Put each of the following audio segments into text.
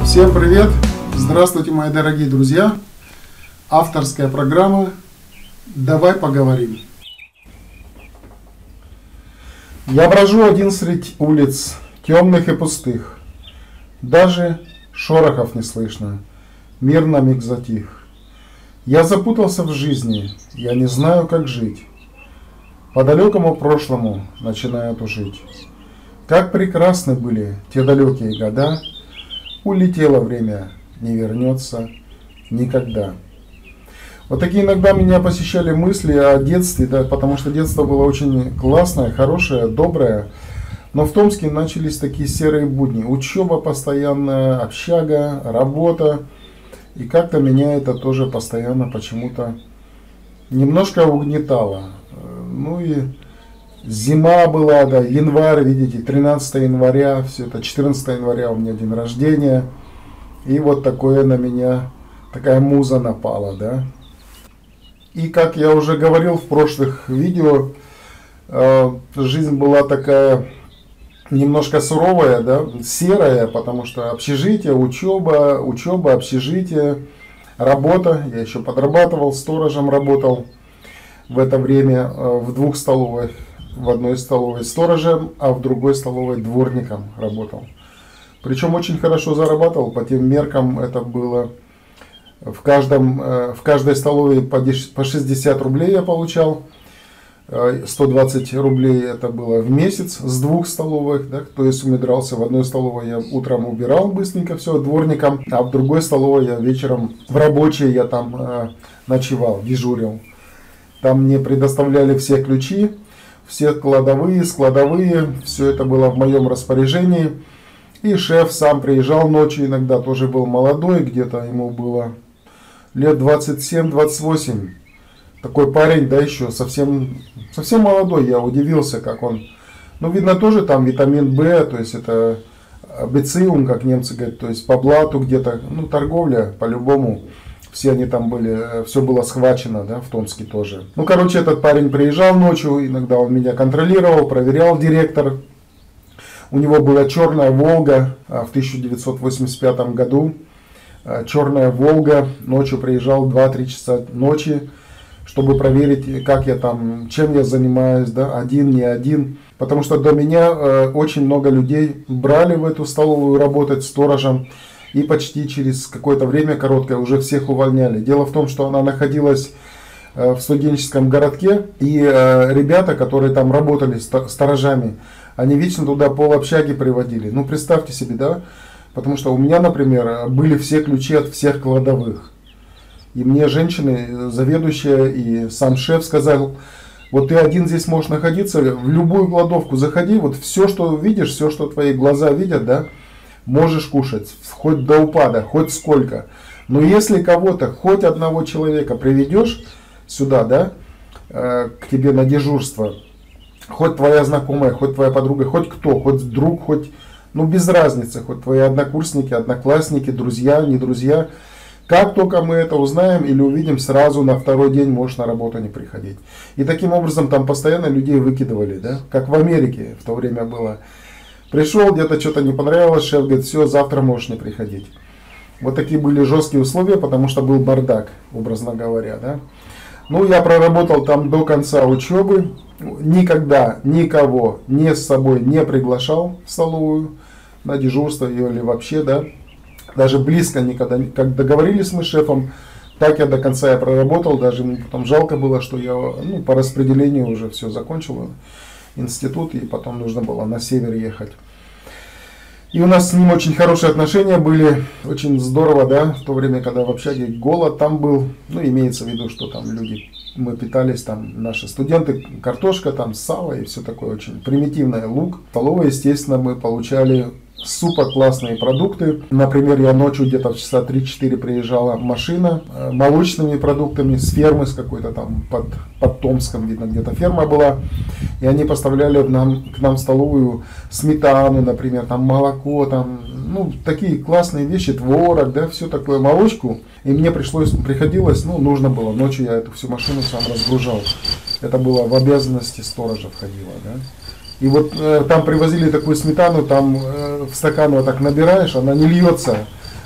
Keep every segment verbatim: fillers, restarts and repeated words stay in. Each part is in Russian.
Всем привет! Здравствуйте, мои дорогие друзья! Авторская программа «Давай поговорим». Я брожу один средь улиц, темных и пустых. Даже шорохов не слышно, мир на миг затих. Я запутался в жизни, я не знаю, как жить. По далекому прошлому начинаю тужить. Как прекрасны были те далекие года, улетело время, не вернется никогда. Вот такие иногда меня посещали мысли о детстве, да, потому что детство было очень классное, хорошее, доброе. Но в Томске начались такие серые будни. Учеба постоянная, общага, работа. И как-то меня это тоже постоянно почему-то немножко угнетало. Ну и зима была, да, январь, видите, тринадцатое января, все это, четырнадцатое января у меня день рождения. И вот такое на меня, такая муза напала, да. И как я уже говорил в прошлых видео, жизнь была такая немножко суровая, да, серая, потому что общежитие, учеба, учеба, общежитие, работа. Я еще подрабатывал, сторожем работал в это время в двух столовых. В одной столовой сторожем, а в другой столовой дворником работал. Причем очень хорошо зарабатывал, по тем меркам это было в, каждом, в каждой столовой по шестьдесят рублей я получал. сто двадцать рублей это было в месяц с двух столовых. Да, кто из умудрялся, в одной столовой я утром убирал быстренько все дворником, а в другой столовой я вечером в рабочей я там э, ночевал, дежурил. Там мне предоставляли все ключи, все кладовые, складовые, все это было в моем распоряжении. И шеф сам приезжал ночью, иногда тоже был молодой, где-то ему было лет двадцать семь двадцать восемь. Такой парень, да, еще совсем, совсем молодой, я удивился, как он. Ну, видно, тоже там витамин В, то есть это бециум, как немцы говорят, то есть по блату где-то, ну, торговля по-любому. Все они там были, все было схвачено, да, в Томске тоже. Ну, короче, этот парень приезжал ночью, иногда он меня контролировал, проверял, директор. У него была черная Волга в тысяча девятьсот восемьдесят пятом году. Черная Волга, ночью приезжал два-три часа ночи, чтобы проверить, как я там, чем я занимаюсь, да, один, не один. Потому что до меня э, очень много людей брали в эту столовую работать сторожем. И почти через какое-то время короткое уже всех увольняли. Дело в том, что она находилась в студенческом городке. И ребята, которые там работали сторожами, они вечно туда полобщаги приводили. Ну, представьте себе, да? Потому что у меня, например, были все ключи от всех кладовых. И мне женщины, заведующая и сам шеф сказал: вот ты один здесь можешь находиться, в любую кладовку заходи, вот все, что видишь, все, что твои глаза видят, да, можешь кушать, хоть до упада, хоть сколько. Но если кого-то, хоть одного человека приведешь сюда, да, э, к тебе на дежурство, хоть твоя знакомая, хоть твоя подруга, хоть кто, хоть друг, хоть, ну без разницы, хоть твои однокурсники, одноклассники, друзья, не друзья, как только мы это узнаем или увидим, сразу на второй день можешь на работу не приходить. И таким образом там постоянно людей выкидывали, да, как в Америке в то время было. Пришел, где-то что-то не понравилось, шеф говорит: все, завтра можешь не приходить. Вот такие были жесткие условия, потому что был бардак, образно говоря. Да? Ну, я проработал там до конца учебы. Никогда никого ни с собой не приглашал в столовую на дежурство или вообще, да. Даже близко никогда. Как договорились мы с шефом, так я до конца я проработал. Даже мне потом жалко было, что я, ну, по распределению уже все закончил. Институт, и потом нужно было на север ехать. И у нас с ним очень хорошие отношения были, очень здорово, да, в то время, когда в общаге голод там был, ну, имеется в виду, что там люди, мы питались, там, наши студенты, картошка, там, сало и все такое, очень примитивное, лук. В столовой, естественно, мы получали супер классные продукты. Например, я ночью где-то в часа три-четыре приезжала машина э, молочными продуктами с фермы, с какой-то там под, под Томском, видно, где-то ферма была. И они поставляли в нам, к нам в столовую сметану, например, там молоко, там, ну, такие классные вещи, творог, да, все такое, молочку. И мне пришлось, приходилось, ну, нужно было, ночью я эту всю машину сам разгружал. Это было в обязанности сторожа входило, да. И вот э, там привозили такую сметану, там э, в стакан вот так набираешь, она не льется,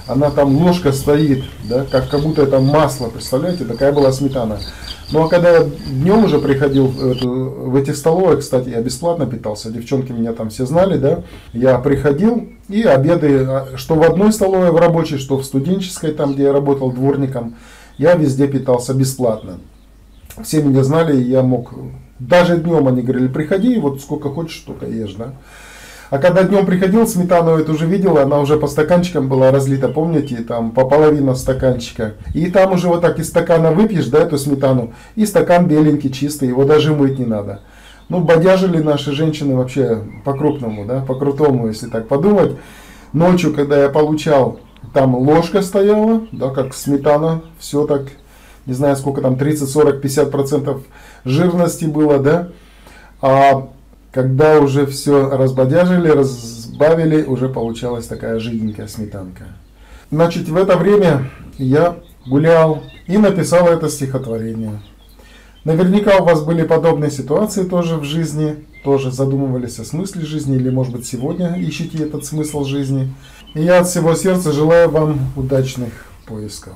она там ложка стоит, да, как, как будто это масло, представляете, такая была сметана. Ну а когда я днем уже приходил в, эту, в этих столовых, кстати, я бесплатно питался, девчонки меня там все знали, да, я приходил и обеды, что в одной столовой в рабочей, что в студенческой, там где я работал дворником, я везде питался бесплатно. Все меня знали, и я мог, даже днем они говорили, приходи, вот сколько хочешь, столько ешь, да. А когда днем приходил, сметану эту уже видел, она уже по стаканчикам была разлита, помните, там по половине стаканчика. И там уже вот так из стакана выпьешь, да, эту сметану, и стакан беленький, чистый, его даже мыть не надо. Ну, бодяжили наши женщины вообще по-крупному, да, по-крутому, если так подумать. Ночью, когда я получал, там ложка стояла, да, как сметана, все так, не знаю сколько там, тридцать, сорок, пятьдесят процентов жирности было, да. А когда уже все разбодяжили, разбавили, уже получалась такая жиденькая сметанка. Значит, в это время я гулял и написал это стихотворение. Наверняка у вас были подобные ситуации тоже в жизни, тоже задумывались о смысле жизни, или, может быть, сегодня ищете этот смысл жизни. И я от всего сердца желаю вам удачных поисков.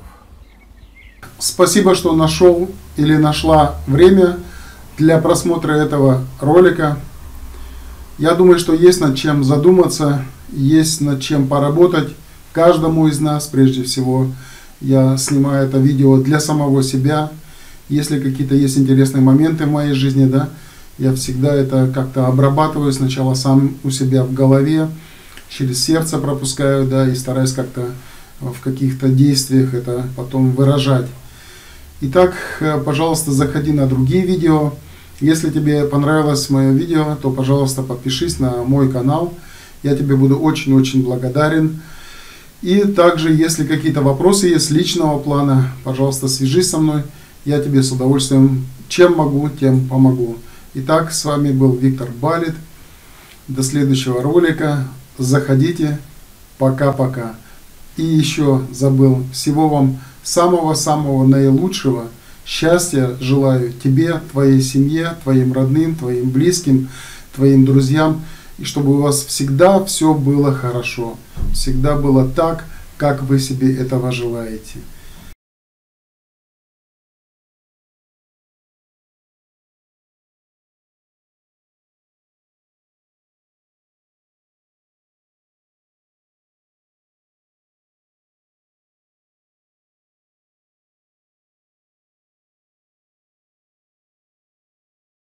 Спасибо, что нашел или нашла время для просмотра этого ролика. Я думаю, что есть над чем задуматься, есть над чем поработать каждому из нас. Прежде всего, я снимаю это видео для самого себя. Если какие-то есть интересные моменты в моей жизни, да, я всегда это как-то обрабатываю сначала сам у себя в голове, через сердце пропускаю, да, и стараюсь как-то в каких-то действиях это потом выражать. Итак, пожалуйста, заходи на другие видео. Если тебе понравилось мое видео, то, пожалуйста, подпишись на мой канал. Я тебе буду очень-очень благодарен. И также, если какие-то вопросы есть личного плана, пожалуйста, свяжись со мной. Я тебе с удовольствием, чем могу, тем помогу. Итак, с вами был Виктор Балит. До следующего ролика. Заходите. Пока-пока. И еще забыл, всего вам самого-самого наилучшего. Счастья желаю тебе, твоей семье, твоим родным, твоим близким, твоим друзьям. И чтобы у вас всегда все было хорошо. Всегда было так, как вы себе этого желаете.